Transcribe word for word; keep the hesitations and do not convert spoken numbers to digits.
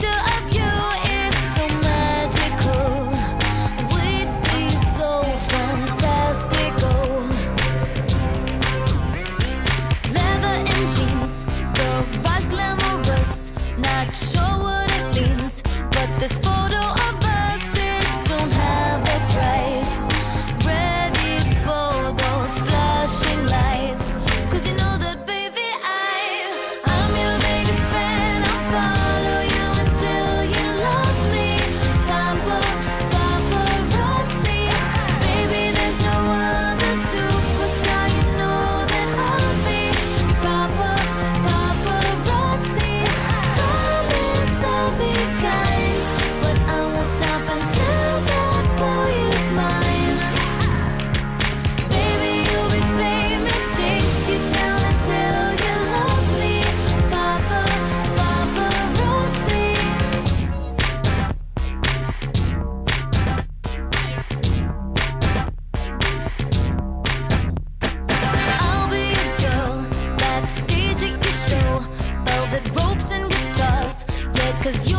picture of you, it's so magical. We'd be so fantastical. Leather and jeans, garage glamorous. Not sure what it means, but this photo of us, it don't have a price. Ready for those flashing lights, 'cause you know that, baby, I, I'm your biggest fan. I'll follow you until you love me. Papa, paparazzi. Baby, there's no other superstar, you know that I'll be your Papa, paparazzi. Promise I'll be kind, but I won't stop until that boy is mine. Baby, you'll be famous, chase you down until you love me. Papa, paparazzi. I'll be a girl backstage at your show, velvet ropes and guitars. Yeah, 'cause you